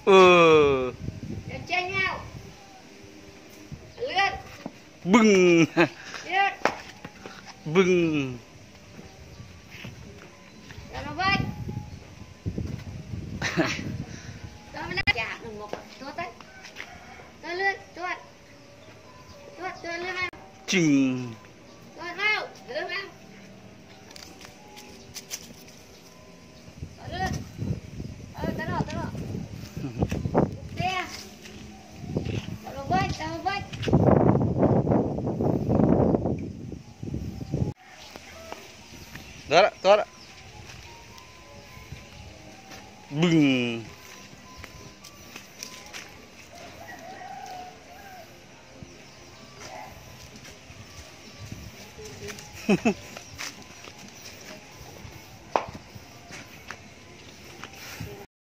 Ừ. Chênh nhau. Lướt. Bừng. Lướt. Bừng. Rồi nó vây. Đó mới nát chả đừng một tốt đấy. Tôi lướt, tuột. Tuột, tuột lướt vào. Chừng. Tuột vào, lướt vào. Lướt. Tới rồi, tới rồi. Xe. Nó vây, nó vây. Đó, tốt đó. Bừng.